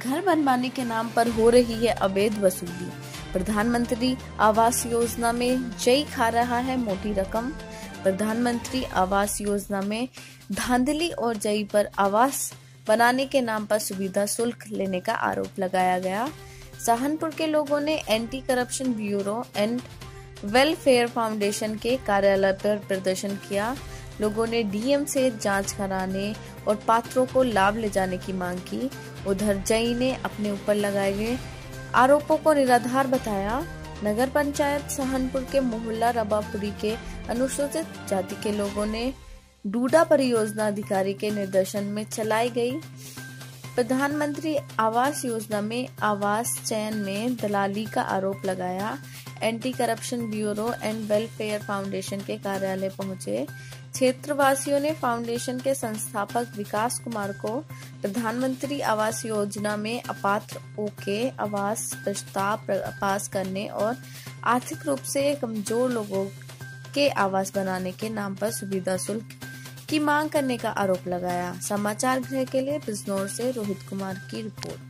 घर बनवाने के नाम पर हो रही है अवैध वसूली। प्रधानमंत्री आवास योजना में जय खा रहा है मोटी रकम। प्रधानमंत्री आवास योजना में धांधली और जय पर आवास बनाने के नाम पर सुविधा शुल्क लेने का आरोप लगाया गया। सहारनपुर के लोगों ने anti corruption bureau and welfare foundation के कार्यालय पर प्रदर्शन किया। लोगों ने डीएम से जांच कराने और पात्रों को लाभ ले जाने की मांग की। उधर जई ने अपने ऊपर लगाए गए आरोपों को निराधार बताया। नगर पंचायत सहारनपुर के मोहल्ला रबापुरी के अनुसूचित जाति के लोगों ने डूडा परियोजना अधिकारी के निर्देशन में चलाई गई प्रधानमंत्री आवास योजना में आवास चयन में दलाली का आरोप लगाया। Anti corruption bureau and welfare foundation के कार्यालय पहुंचे क्षेत्रवासियों ने फाउंडेशन के संस्थापक विकास कुमार को प्रधानमंत्री आवास योजना में अपात्रों के आवास प्रस्ताव पास करने और आर्थिक रूप से कमजोर लोगों के आवास बनाने के नाम पर सुविधा शुल्क की मांग करने का आरोप लगाया। समाचार गृह के लिए बिजनौर से रोहित कुमार की रिपोर्ट।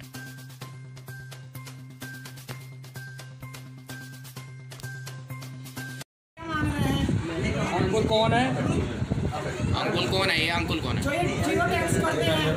अंकुल कौन है? अंकुल कौन है? ये अंकुल कौन है? जो ये जीरो टैक्स करते हैं,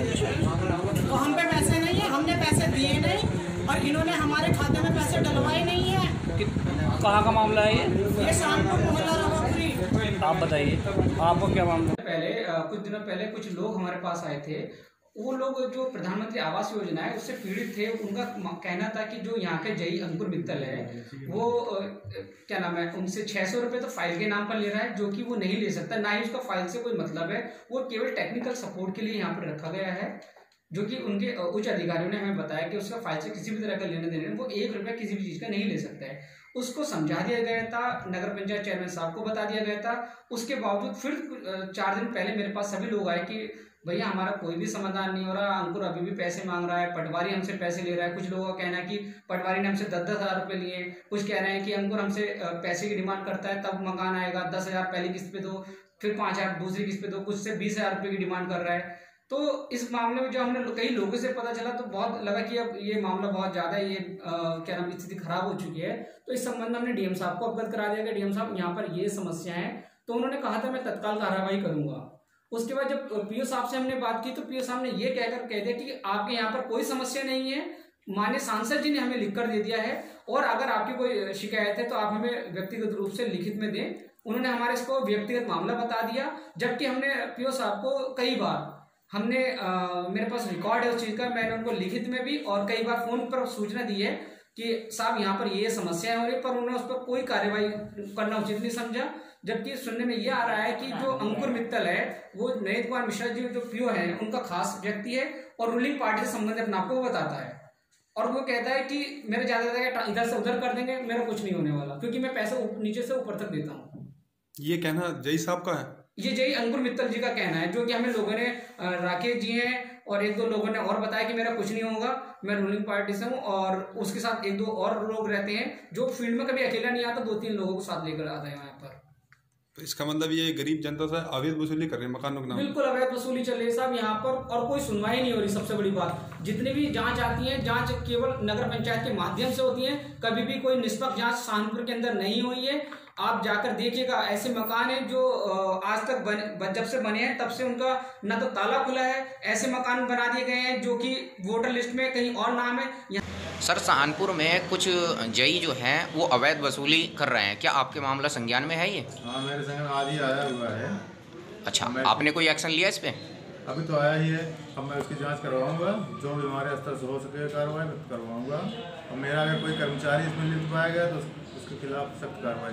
तो हम पे पैसे नहीं है, हमने पैसे दिए नहीं और इन्होंने हमारे खाते में पैसे डलवाए नहीं है। कहाँ का मामला है ये सहारनपुर मोहल्ला रबापुरी। आप बताइए, आपको क्या मामला? पहले कुछ दिनों पहले कुछ लोग हमारे पास आए थे। वो लोग जो प्रधानमंत्री आवास योजना है उससे पीड़ित थे। उनका कहना था कि जो यहाँ के जई अंकुर मित्तल है वो क्या नाम है, उनसे 600 रुपये तो फाइल के नाम पर ले रहा है, जो कि वो नहीं ले सकता, ना ही उसका फाइल से कोई मतलब है। वो केवल टेक्निकल सपोर्ट के लिए यहाँ पर रखा गया है, जो कि उनके उच्च अधिकारियों ने हमें बताया कि उसका फाइल से किसी भी तरह का लेने देने वो 1 रुपया किसी भी चीज़ का नहीं ले सकता है। उसको समझा दिया गया था, नगर पंचायत चेयरमैन साहब को बता दिया गया था। उसके बावजूद फिर 4 दिन पहले मेरे पास सभी लोग आए कि भैया हमारा कोई भी समाधान नहीं हो रहा, अंकुर अभी भी पैसे मांग रहा है, पटवारी हमसे पैसे ले रहा है। कुछ लोगों का कहना है कि पटवारी ने हमसे 10-10 हज़ार रुपये लिए। कुछ कह रहे हैं कि अंकुर हमसे पैसे की डिमांड करता है तब मकान आएगा, 10,000 पहली किस्त पे दो, फिर 5,000 दूसरी किस्त पे दो, कुछ से 20,000 रुपये की डिमांड कर रहा है। तो इस मामले में जो हमने कई लोगों से पता चला तो बहुत लगा कि अब ये मामला बहुत ज़्यादा ये क्या नाम स्थिति खराब हो चुकी है। तो इस संबंध में हमने डीएम साहब को अवगत करा दिया कि डीएम साहब यहाँ पर ये समस्या है। तो उन्होंने कहा था मैं तत्काल कार्रवाई करूंगा। उसके बाद जब पीओ साहब से हमने बात की तो पीओ साहब ने ये कहकर कह दिया कि आपके यहाँ पर कोई समस्या नहीं है, माननीय सांसद जी ने हमें लिख कर दे दिया है और अगर आपकी कोई शिकायत है तो आप हमें व्यक्तिगत रूप से लिखित में दें। उन्होंने हमारे इसको व्यक्तिगत मामला बता दिया, जबकि हमने पीओ साहब को कई बार हमने मेरे पास रिकॉर्ड है उस चीज़ का, मैंने उनको लिखित में भी और कई बार फोन पर सूचना दी है कि साहब यहाँ पर ये समस्या हो रही है, पर उन्होंने उस पर कोई कार्रवाई करना उचित नहीं समझा। जबकि सुनने में ये आ रहा है कि जो अंकुर मित्तल है वो नरेंद्र कुमार मिश्रा जी जो पीओ है उनका खास व्यक्ति है और रूलिंग पार्टी से संबंधित अपने आपको वो बताता है और वो कहता है कि मेरे ज्यादा इधर से उधर कर देंगे, मेरा कुछ नहीं होने वाला क्योंकि मैं पैसे नीचे से ऊपर तक देता हूँ। ये कहना जय साहब का है? ये जय अंकुर मित्तल जी का कहना है, जो कि हमें लोगों ने राकेश जी हैं और 1-2 लोगों ने और बताया कि मेरा कुछ नहीं होगा, मैं रूलिंग पार्टी से हूँ और उसके साथ 1-2 और लोग रहते हैं जो फील्ड में कभी अकेला नहीं आता, 2-3 लोगों को साथ लेकर आता है यहाँ पर। तो इसका मतलब ये गरीब जनता से अवैध वसूली कर रहे हैं मकानों के नाम? बिल्कुल अवैध वसूली चल रही है साहब यहाँ पर और कोई सुनवाई नहीं हो रही। सबसे बड़ी बात, जितनी भी जांच आती है जांच केवल नगर पंचायत के माध्यम से होती है, कभी भी कोई निष्पक्ष जांच सहारनपुर के अंदर नहीं हुई है। आप जाकर देखिएगा, ऐसे मकान हैं जो आज तक जब से बने हैं तब से उनका न तो ताला खुला है। ऐसे मकान बना दिए गए हैं जो कि वोटर लिस्ट में कहीं और नाम है। सर सहारनपुर में कुछ जई जो हैं वो अवैध वसूली कर रहे हैं, क्या आपके मामला संज्ञान में है ये? हाँ, मेरे संज्ञान आज ही आया हुआ है। अच्छा, आपने कोई एक्शन लिया इस पे? अभी तो आया ही है, अब मैं उसकी जांच करवाऊंगा, जो भी हमारे स्तर से हो सके कार्रवाई करवाऊंगा और मेरा अगर कोई कर्मचारी इसमें लिप्त पाया गया तो उसके खिलाफ सख्त कार्रवाई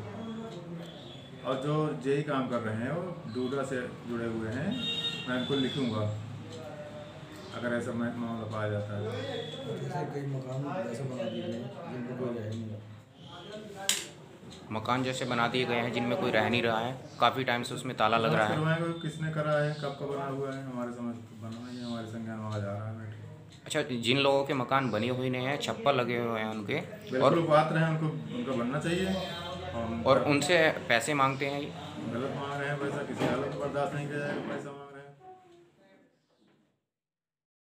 करूँगा। और जो जेई काम कर रहे हैं वो डूडा से जुड़े हुए हैं, मैं उनको लिखूँगा अगर ऐसा मामला पाया जाता है। मकान जैसे बना दिए गए हैं जिनमें कोई रह नहीं रहा है, काफ़ी टाइम से उसमें ताला लग रहा है। किसने करा है, कब का बना हुआ है, हमारे समझ बना है, हमारे संज्ञान में आ जा रहा है। अच्छा, जिन लोगों के मकान बने हुए नहीं हैं, छप्पर लगे हुए हैं उनके और पात्र हैं, उनका बनना चाहिए और उनसे पैसे मांगते हैं, गलत मांग रहे हैं पैसा, किसी हालत में बर्दाश्त नहीं किया जाएगा पैसा।